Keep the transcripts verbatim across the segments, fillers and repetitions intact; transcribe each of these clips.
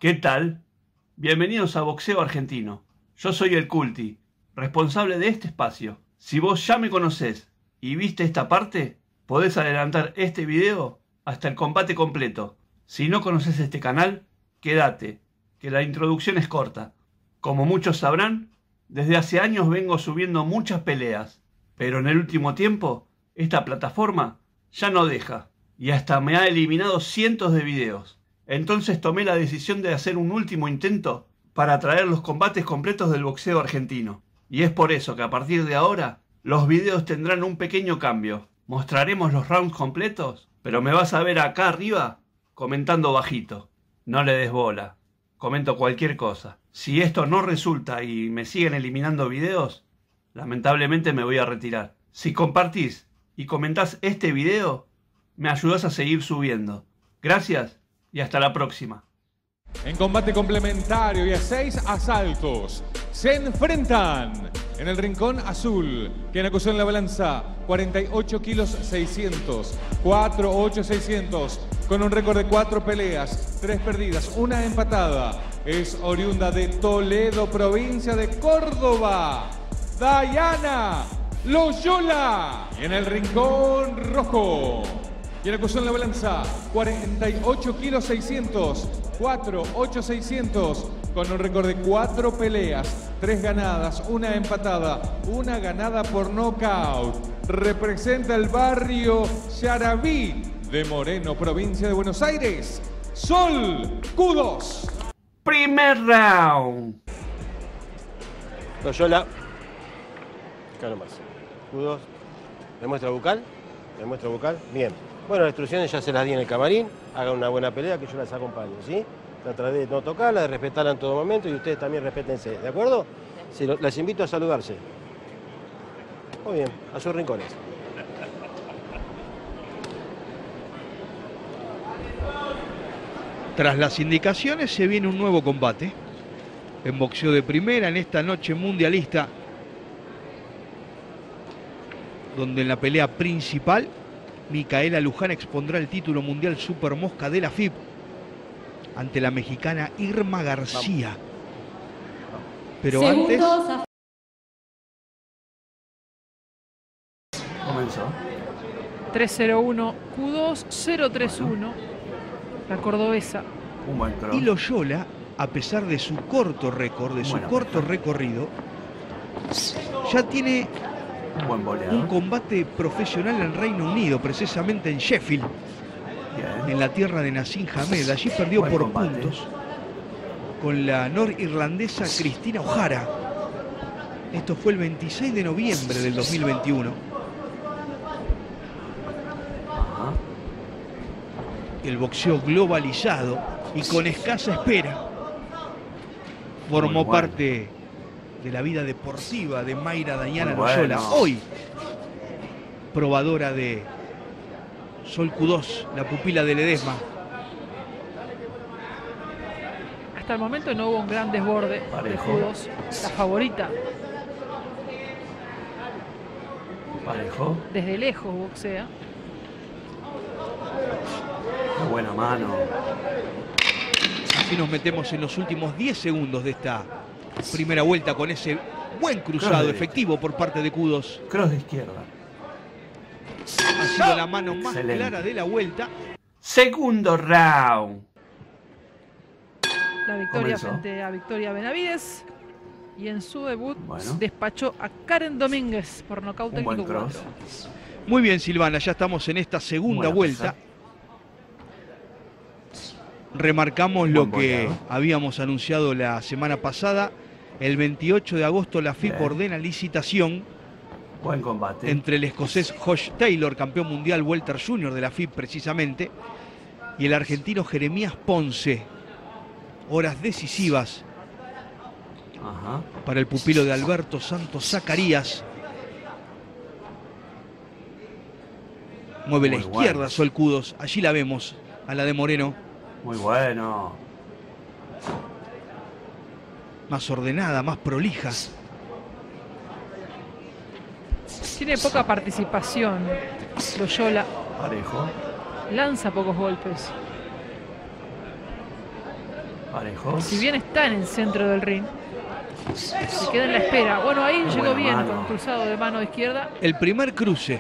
¿Qué tal? Bienvenidos a Boxeo Argentino. Yo soy el Culti, responsable de este espacio. Si vos ya me conocés y viste esta parte, podés adelantar este video hasta el combate completo. Si no conoces este canal, quédate, que la introducción es corta. Como muchos sabrán, desde hace años vengo subiendo muchas peleas, pero en el último tiempo, esta plataforma ya no deja, y hasta me ha eliminado cientos de videos. Entonces tomé la decisión de hacer un último intento para traer los combates completos del boxeo argentino. Y es por eso que a partir de ahora, los videos tendrán un pequeño cambio. Mostraremos los rounds completos, pero me vas a ver acá arriba comentando bajito. No le des bola, comento cualquier cosa. Si esto no resulta y me siguen eliminando videos, lamentablemente me voy a retirar. Si compartís y comentás este video, me ayudás a seguir subiendo. Gracias y hasta la próxima. En combate complementario y a seis asaltos se enfrentan en el rincón azul, quien acusó en la balanza cuarenta y ocho kilos seiscientos, cuatro ocho seiscientos, con un récord de cuatro peleas, tres perdidas, una empatada. Es oriunda de Toledo, provincia de Córdoba, Dayana Loyola. Y en el rincón rojo, quien acusó en la balanza cuarenta y ocho kilos seiscientos, cuatro ocho seiscientos, con un récord de cuatro peleas, tres ganadas, una empatada, una ganada por nocaut. Representa el barrio Yarabí de Moreno, provincia de Buenos Aires, Sol Cudos. Primer round. Loyola. Acá nomás. Cudos. Demuestra bucal. Demuestra bucal. Bien. Bueno, las instrucciones ya se las di en el camarín. Hagan una buena pelea que yo las acompaño, ¿sí? Trataré de no tocarla, de respetarla en todo momento y ustedes también respétense, ¿de acuerdo? Sí, les invito a saludarse. Muy bien, a sus rincones. Tras las indicaciones se viene un nuevo combate en boxeo de primera en esta noche mundialista, donde en la pelea principal Micaela Luján expondrá el título mundial Super Mosca de la F I B ante la mexicana Irma García. Vamos. Pero Segundos antes... Comenzó. tres cero uno, Q dos cero tres uno, bueno. La cordobesa. Un buen cross. Y Loyola, a pesar de su corto récord, de su bueno, corto perfecto. recorrido, ya tiene un, buen un combate profesional en Reino Unido, precisamente en Sheffield. Bien. En la tierra de Nassim Hamed. Allí perdió buen por combate. puntos con la norirlandesa Cristina O'Hara. Esto fue el veintiséis de noviembre del dos mil veintiuno. Ajá. El boxeo globalizado y con escasa espera formó bueno. parte de la vida deportiva de Mayra Dayana Loyola. Bueno. Hoy, probadora de Sol Q dos, la pupila de Ledesma. Hasta el momento no hubo un gran desborde Parejo. de Q dos, la favorita. Parejo. Desde lejos boxea. Qué buena mano. Así nos metemos en los últimos diez segundos de esta primera vuelta con ese buen cruzado efectivo por parte de Q dos. Cross de izquierda. Ha sido la mano más Excelente. clara de la vuelta. Segundo round. La victoria Comenzó. frente a Victoria Benavides. Y en su debut bueno. despachó a Karen Domínguez por nocaut técnico cuatro. Muy bien, Silvana, ya estamos en esta segunda Buena vuelta. Pasar. Remarcamos Buen lo que boleado. habíamos anunciado la semana pasada. El veintiocho de agosto la F I B ordena licitación. Buen combate. Entre el escocés Josh Taylor, campeón mundial welter junior de la F I B precisamente, y el argentino Jeremías Ponce. Horas decisivas Ajá. para el pupilo de Alberto Santos Zacarías. Mueve Muy la izquierda bueno. Sol Q dos. Allí la vemos, a la de Moreno. Muy bueno. Más ordenada, más prolija. Tiene poca participación Loyola. Parejo. Lanza pocos golpes. Parejo. Si bien está en el centro del ring, se queda en la espera. Bueno, ahí Qué llegó bien mano. con cruzado de mano izquierda. El primer cruce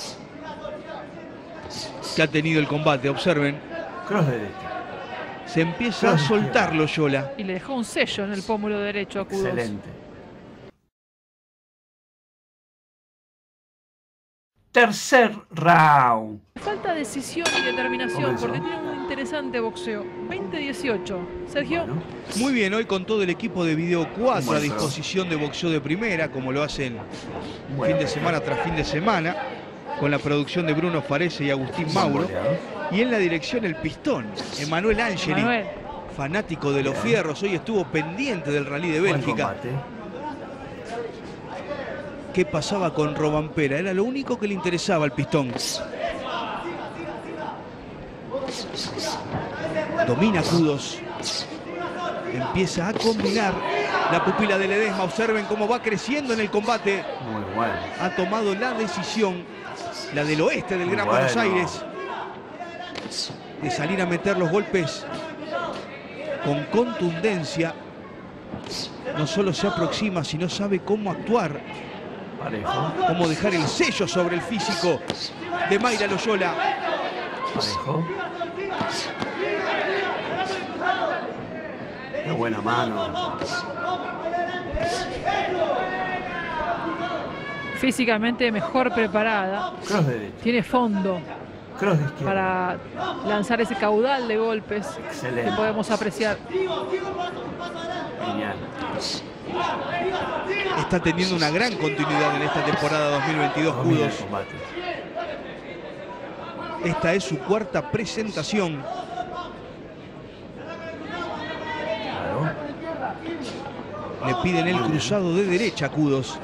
que ha tenido el combate, observen. Cross derecha. Se empieza a soltar Loyola. Y le dejó un sello en el pómulo derecho a Kudos. Excelente. Tercer round. Falta decisión y determinación Comenzó. porque tiene un interesante boxeo. veinte dieciocho. Sergio. Bueno, Muy bien, hoy con todo el equipo de Video cuatro a Bueno, disposición de boxeo de primera, como lo hacen bueno. fin de semana tras fin de semana, con la producción de Bruno Farese y Agustín Mauro. Y en la dirección el pistón, Emanuel Angeli, Manuel. fanático de los fierros, hoy estuvo pendiente del Rally de Buen Bélgica. combate. ¿Qué pasaba con Robampera? Era lo único que le interesaba al pistón. Domina Kudos. Empieza a combinar la pupila de Ledesma. Observen cómo va creciendo en el combate. Muy bueno. Ha tomado la decisión, la del oeste del Muy Gran bueno. Buenos Aires, de salir a meter los golpes con contundencia. No solo se aproxima, sino sabe cómo actuar, Parejo. cómo dejar el sello sobre el físico de Mayra Loyola. Parejo. Qué buena mano. Físicamente mejor preparada. Cross derecha. Tiene fondo Cross de izquierda. para lanzar ese caudal de golpes Excelente. que podemos apreciar. Genial. Está teniendo una gran continuidad en esta temporada dos mil veintidós, Domina el Kudos. combate. Esta es su cuarta presentación. Claro. Le piden el cruzado de derecha a Kudos.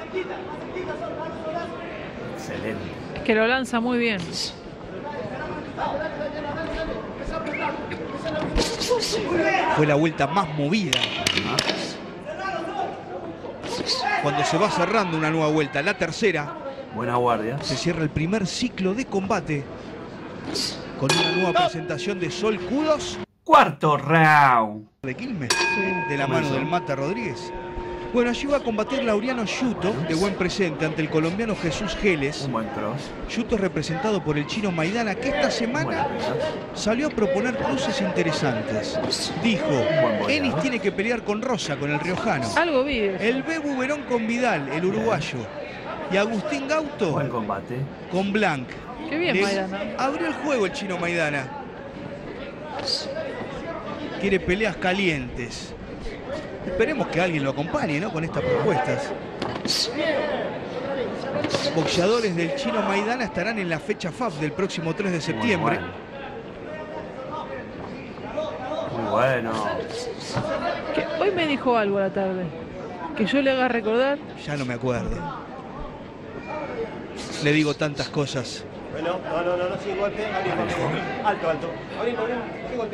Excelente. Es que lo lanza muy bien. Fue la vuelta más movida. Cuando se va cerrando una nueva vuelta, la tercera, Buena guardia. se cierra el primer ciclo de combate con una nueva presentación de Sol Kudos Cuarto round. de Quilmes, Sí. de la Comenzó. mano del Mata Rodríguez. Bueno, allí va a combatir Laureano Yuto, de buen presente, ante el colombiano Jesús Geles. Un buen cross. Yuto es representado por el chino Maidana, que esta semana Buena pesa. salió a proponer cruces interesantes. Dijo, boleado. Enis tiene que pelear con Rosa, con el riojano. Algo vive. El Bebu Verón con Vidal, el uruguayo. Y Agustín Gauto Buen combate. con Blanc. Qué bien, Le Maidana. abrió el juego el chino Maidana. Quiere peleas calientes. Esperemos que alguien lo acompañe, ¿no? Con estas propuestas. Boxeadores del chino Maidana estarán en la fecha F A F del próximo tres de septiembre. Muy bueno. Que hoy me dijo algo a la tarde. Que yo le haga recordar. Ya no me acuerdo. Le digo tantas cosas. Bueno, no, no, no, no, sin golpe. Abrir, golpe. Alto, alto. Abrir, abrir, sin golpe.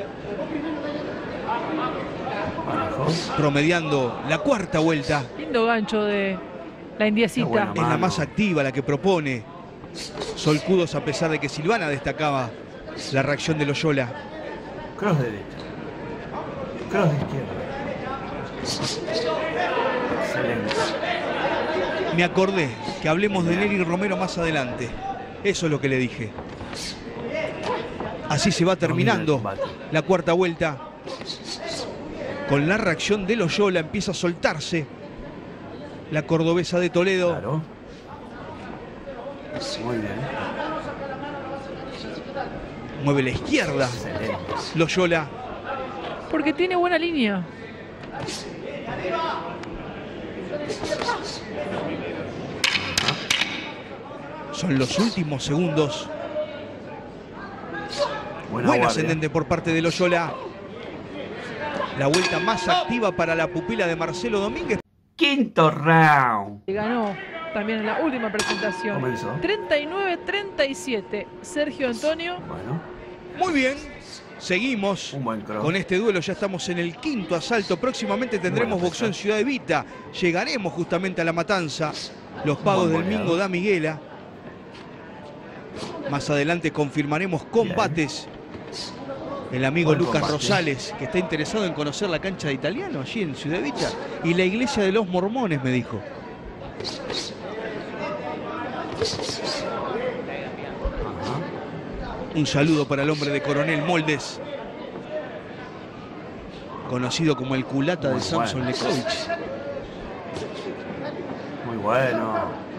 Parejo. Promediando la cuarta vuelta. Lindo gancho de la indiecita. Qué buena Es la mano. más activa, la que propone Sol Kudos, a pesar de que Silvana destacaba la reacción de Loyola. Cross derecha. Cross de izquierda. Excelente. Me acordé que hablemos de Nery Romero más adelante. Eso es lo que le dije. Así se va terminando la cuarta vuelta. Con la reacción de Loyola empieza a soltarse la cordobesa de Toledo. Claro. Muy bien. Mueve la izquierda Excelente. Loyola. Porque tiene buena línea. Son los últimos segundos. Buena Buen guardia. ascendente por parte de Loyola. La vuelta más activa para la pupila de Marcelo Domínguez. Quinto round. Y ganó también en la última presentación. Comenzó. treinta y nueve treinta y siete. Sergio Antonio. Bueno. Muy bien. Seguimos Un buen cross. con este duelo. Ya estamos en el quinto asalto. Próximamente tendremos Buena boxeo en pesa. Ciudad Evita. Llegaremos justamente a La Matanza. Los pagos del boleado. Mingo da Miguela. Más adelante confirmaremos combates El amigo Buen Lucas combate. Rosales, que está interesado en conocer la cancha de Italiano allí en Ciudad Villa y la iglesia de los mormones, me dijo. Un saludo para el hombre de Coronel Moldes, conocido como el culata Muy de Samson bueno. Lekovich. Muy bueno.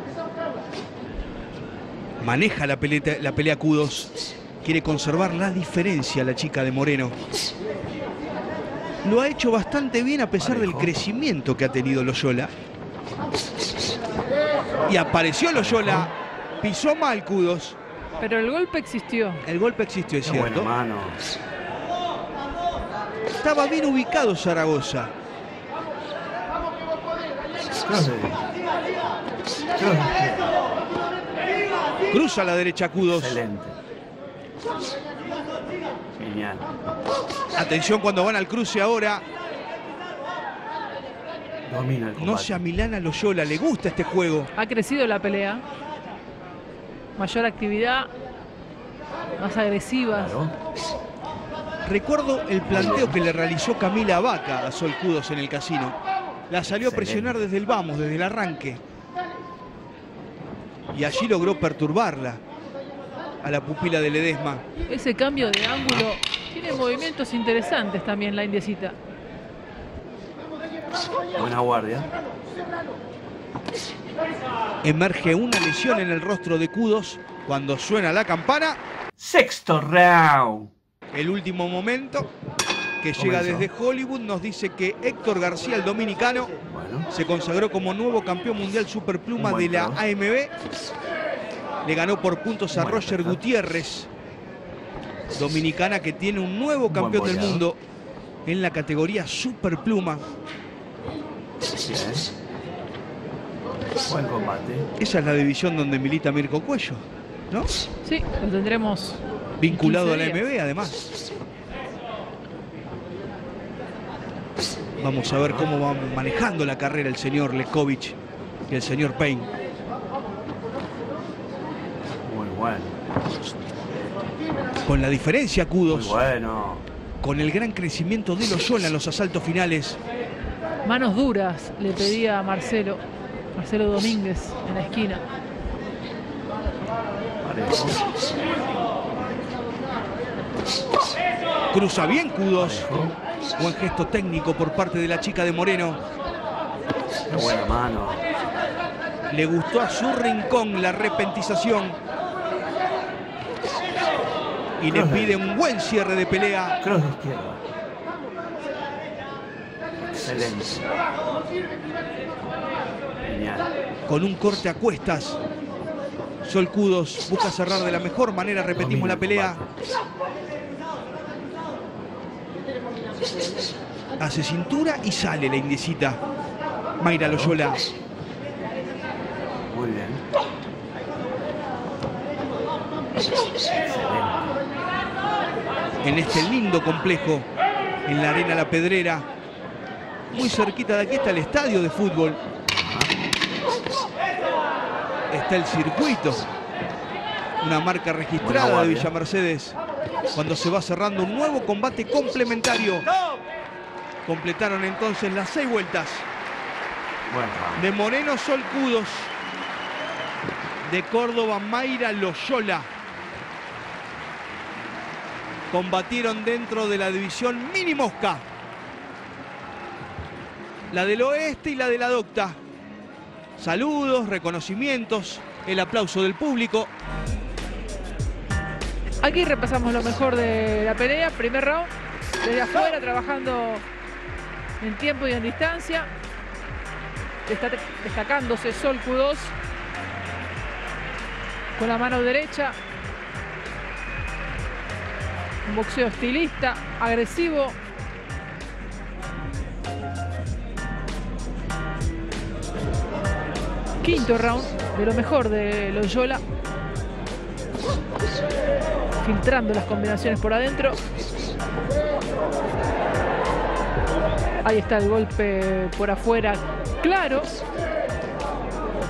Maneja la pelea, la pelea Kudos. Quiere conservar la diferencia la chica de Moreno. Lo ha hecho bastante bien a pesar Parejo. del crecimiento que ha tenido Loyola. Y apareció Loyola. Pisó mal Kudos. Pero el golpe existió. El golpe existió, es Qué buena cierto. mano. Estaba bien ubicado Zaragoza. Cross de... Cross de izquierda. Cruza a la derecha Kudos. Excelente. Genial. Atención cuando van al cruce ahora. Domina el combate. No se amilana Loyola. Le gusta este juego. Ha crecido la pelea. Mayor actividad. Más agresiva. Claro. Recuerdo el planteo que le realizó Camila Vaca a Sol Kudos en el casino. La salió a presionar desde el vamos, desde el arranque. Y allí logró perturbarla a la pupila de Ledesma. Ese cambio de ángulo tiene movimientos interesantes también la indiecita. Buena guardia. Emerge una lesión en el rostro de Kudos cuando suena la campana. Sexto round. El último momento que llega Comenzó. desde Hollywood nos dice que Héctor García, el dominicano, Bueno. se consagró como nuevo campeón mundial superpluma Un buen de la cross. A M B. Le ganó por puntos a Buena Roger pelota. Gutiérrez, dominicana que tiene un nuevo Un buen campeón del boleado. mundo en la categoría superpluma. Bien. Buen combate. Esa es la división donde milita Mirko Cuello, ¿no? Sí, lo tendremos Vinculado a la quince A días. M B además. Vamos a ver cómo va manejando la carrera el señor Lekovich y el señor Payne. Muy bueno. Con la diferencia Muy Kudos, bueno. con el gran crecimiento de Loyola en los asaltos finales. Manos duras le pedía a Marcelo. Marcelo Domínguez en la esquina. Parejo. Cruza bien Kudos. Parejo. Buen gesto técnico por parte de la chica de Moreno. Qué buena mano. Le gustó a su rincón la repentización. Y le pide un buen cierre de pelea. Cross de izquierda. Excelente. Genial. Con un corte a cuestas. Sol Kudos busca cerrar de la mejor manera. Repetimos Domina la el pelea. combate. Hace cintura y sale la indecita. Mayra Loyola. Muy bien. Excelente. En este lindo complejo. En la Arena La Pedrera. Muy cerquita de aquí está el estadio de fútbol. Está el circuito. Una marca registrada de guardia. Villa Mercedes. Cuando se va cerrando un nuevo combate complementario. Completaron entonces las seis vueltas. Buen round. De Moreno Sol Kudos. De Córdoba Mayra Loyola. Combatieron dentro de la división mini mosca. La del oeste y la de la docta. Saludos, reconocimientos, el aplauso del público. Aquí repasamos lo mejor de la pelea. Primer round. Desde afuera, trabajando en tiempo y en distancia. Está destacándose Sol Kudos. Con la mano derecha. Un boxeo estilista, agresivo. Quinto round de lo mejor de Loyola. Filtrando las combinaciones por adentro. Ahí está el golpe por afuera, claro.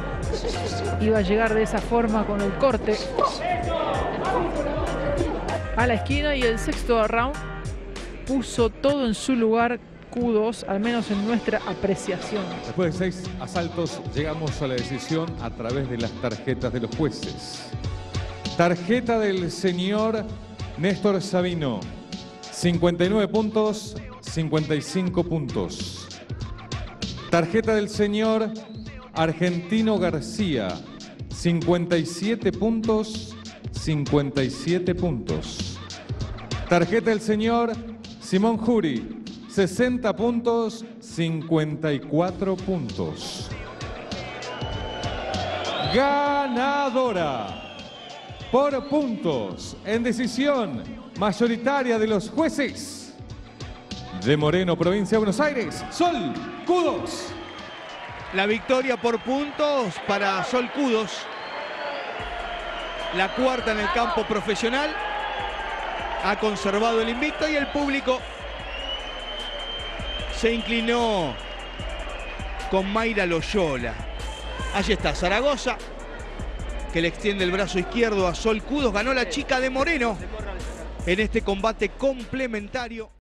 Iba a llegar de esa forma con el corte. a la esquina y el sexto round puso todo en su lugar. Q dos, al menos en nuestra apreciación. Después de seis asaltos llegamos a la decisión a través de las tarjetas de los jueces. Tarjeta del señor Néstor Sabino, cincuenta y nueve puntos, cincuenta y cinco puntos. Tarjeta del señor Argentino García, cincuenta y siete puntos, cincuenta y siete puntos. Tarjeta del señor Simón Jury, sesenta puntos, cincuenta y cuatro puntos. Ganadora por puntos en decisión mayoritaria de los jueces de Moreno, provincia de Buenos Aires, Sol Q dos. La victoria por puntos para Sol Q dos. La cuarta en el campo profesional. Ha conservado el invicto y el público se inclinó con Mayra Loyola. Allí está Zaragoza, que le extiende el brazo izquierdo a Sol Q dos. Ganó la chica de Moreno en este combate complementario.